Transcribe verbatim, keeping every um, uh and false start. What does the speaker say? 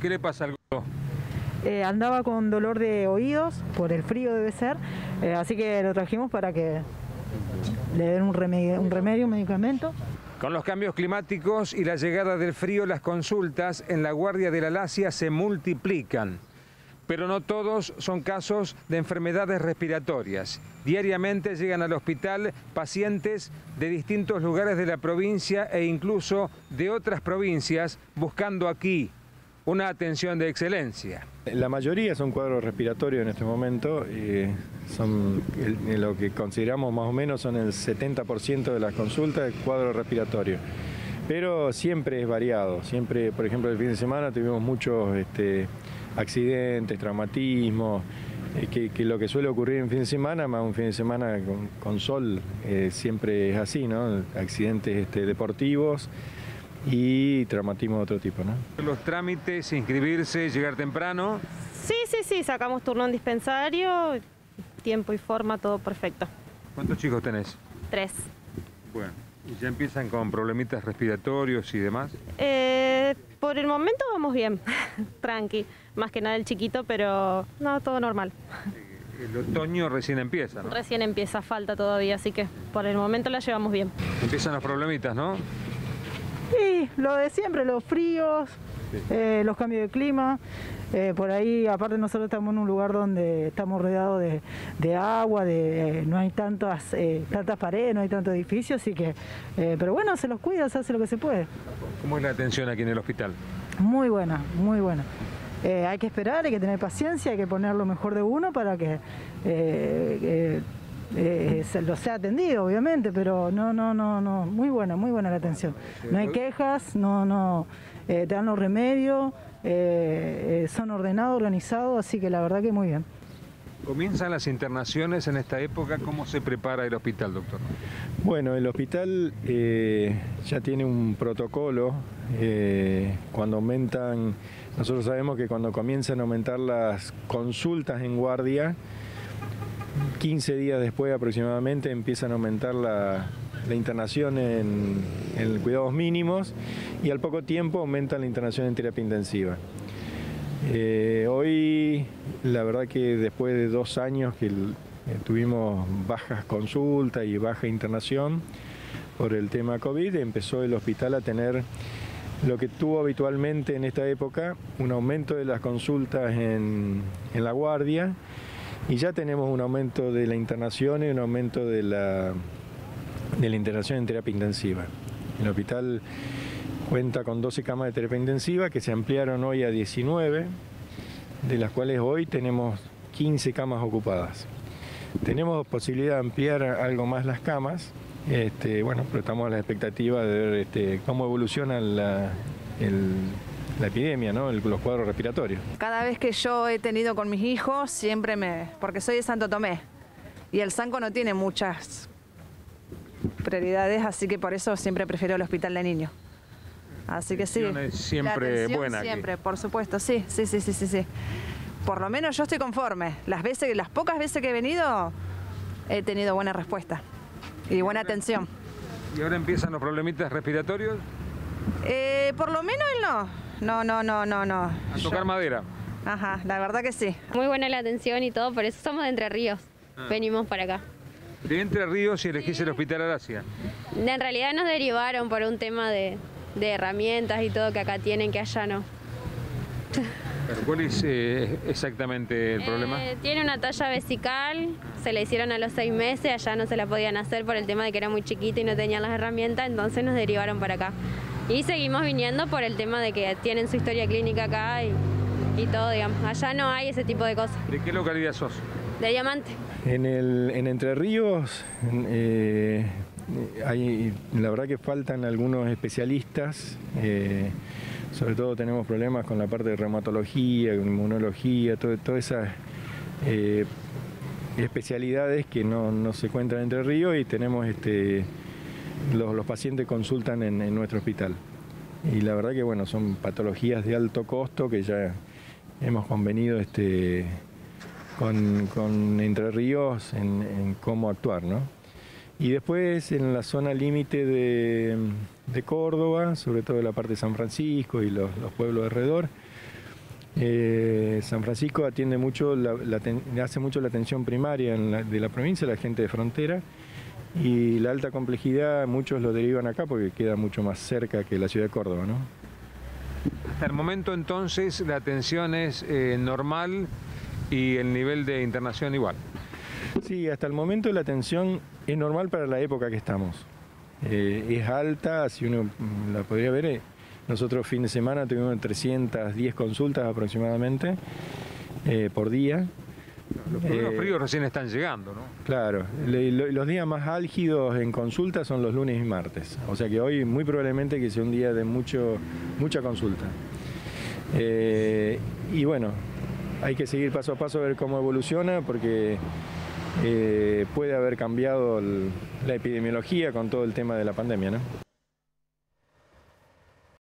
¿Qué le pasa al gordo? Eh, andaba con dolor de oídos, por el frío debe ser, eh, así que lo trajimos para que le den un remedio, un remedio, un medicamento. Con los cambios climáticos y la llegada del frío, las consultas en la guardia de la Lacia se multiplican. Pero no todos son casos de enfermedades respiratorias. Diariamente llegan al hospital pacientes de distintos lugares de la provincia e incluso de otras provincias buscando aquí una atención de excelencia. La mayoría son cuadros respiratorios en este momento, eh, son el, lo que consideramos más o menos son el setenta por ciento de las consultas de cuadro respiratorio. Pero siempre es variado, siempre, por ejemplo, el fin de semana tuvimos muchos este, accidentes, traumatismos, eh, que, que lo que suele ocurrir en fin de semana, más un fin de semana con, con sol, eh, siempre es así, ¿no? Accidentes este, deportivos y traumatismo de otro tipo, ¿no? Los trámites, inscribirse, llegar temprano. Sí, sí, sí, sacamos turno en dispensario, tiempo y forma, todo perfecto. ¿Cuántos chicos tenés? Tres. Bueno, ¿y ya empiezan con problemitas respiratorios y demás? Eh, por el momento vamos bien, tranqui, más que nada el chiquito, pero no, todo normal. El otoño recién empieza, ¿no? Recién empieza, falta todavía, así que por el momento la llevamos bien. Empiezan los problemitas, ¿no? Sí, lo de siempre, los fríos, sí. eh, los cambios de clima, eh, por ahí, aparte nosotros estamos en un lugar donde estamos rodeados de, de agua, de, eh, no hay tantas, eh, tantas paredes, no hay tantos edificios, así que, eh, pero bueno, se los cuida, se hace lo que se puede. ¿Cómo es la atención aquí en el hospital? Muy buena, muy buena. Eh, hay que esperar, hay que tener paciencia, hay que poner lo mejor de uno para que... Eh, eh, Eh, se lo sea atendido, obviamente, pero no, no, no, no, muy buena, muy buena la atención. No hay quejas, no, no, eh, te dan los remedios, eh, eh, son ordenados, organizados, así que la verdad que muy bien. ¿Comienzan las internaciones en esta época? ¿Cómo se prepara el hospital, doctor? Bueno, el hospital eh, ya tiene un protocolo. Eh, cuando aumentan, nosotros sabemos que cuando comienzan a aumentar las consultas en guardia, quince días después aproximadamente empiezan a aumentar la, la internación en, en cuidados mínimos y al poco tiempo aumenta la internación en terapia intensiva. Eh, hoy, la verdad que después de dos años que el, eh, tuvimos bajas consultas y baja internación por el tema COVID, empezó el hospital a tener lo que tuvo habitualmente en esta época, un aumento de las consultas en, en la guardia. Y ya tenemos un aumento de la internación y un aumento de la, de la internación en terapia intensiva. El hospital cuenta con doce camas de terapia intensiva que se ampliaron hoy a diecinueve, de las cuales hoy tenemos quince camas ocupadas. Tenemos posibilidad de ampliar algo más las camas, este, bueno, pero estamos a la expectativa de ver este, cómo evoluciona la, el... la epidemia, ¿no? El, los cuadros respiratorios. Cada vez que yo he tenido con mis hijos, siempre me... porque soy de Santo Tomé y el Sanco no tiene muchas prioridades, así que por eso siempre prefiero el hospital de niños. Así que sí. Es siempre la buena. Siempre, aquí. Por supuesto, sí, sí, sí, sí, sí, sí. Por lo menos yo estoy conforme. Las veces, las pocas veces que he venido, he tenido buena respuesta y buena atención. ¿Y ahora empiezan los problemitas respiratorios? Eh, por lo menos él no. No, no, no, no, no. A tocar Yo... madera. Ajá, la verdad que sí. Muy buena la atención y todo, por eso somos de Entre Ríos. Ah. Venimos para acá. De Entre Ríos y elegís sí. el Hospital Aracia. En realidad nos derivaron por un tema de, de herramientas y todo que acá tienen, que allá no. ¿Pero cuál es eh, exactamente el problema? Eh, tiene una talla vesical, se la hicieron a los seis meses, allá no se la podían hacer por el tema de que era muy chiquita y no tenían las herramientas, entonces nos derivaron para acá. Y seguimos viniendo por el tema de que tienen su historia clínica acá y, y todo, digamos. Allá no hay ese tipo de cosas. ¿De qué localidad sos? De Diamante. En, el, en Entre Ríos, eh, hay, la verdad que faltan algunos especialistas. Eh, sobre todo tenemos problemas con la parte de reumatología, inmunología, todo, todas esas eh, especialidades que no, no se encuentran en Entre Ríos y tenemos... este Los, los pacientes consultan en, en nuestro hospital y la verdad que bueno, son patologías de alto costo que ya hemos convenido este, con, con Entre Ríos en, en cómo actuar, ¿no? Y después en la zona límite de, de Córdoba, sobre todo en la parte de San Francisco y los, los pueblos alrededor, Eh, San Francisco atiende mucho, la, la, hace mucho la atención primaria en la, de la provincia, la gente de frontera, y la alta complejidad muchos lo derivan acá porque queda mucho más cerca que la ciudad de Córdoba, ¿no? Hasta el momento entonces la atención es eh, normal y el nivel de internación igual. Sí, hasta el momento la atención es normal para la época que estamos. Eh, es alta, si uno la podría ver, eh, nosotros fin de semana tuvimos trescientas diez consultas aproximadamente eh, por día. Los primeros Eh, fríos recién están llegando, ¿no? Claro, le, lo, los días más álgidos en consulta son los lunes y martes, o sea que hoy muy probablemente que sea un día de mucho, mucha consulta. Eh, y bueno, hay que seguir paso a paso a ver cómo evoluciona porque eh, puede haber cambiado el, la epidemiología con todo el tema de la pandemia, ¿no?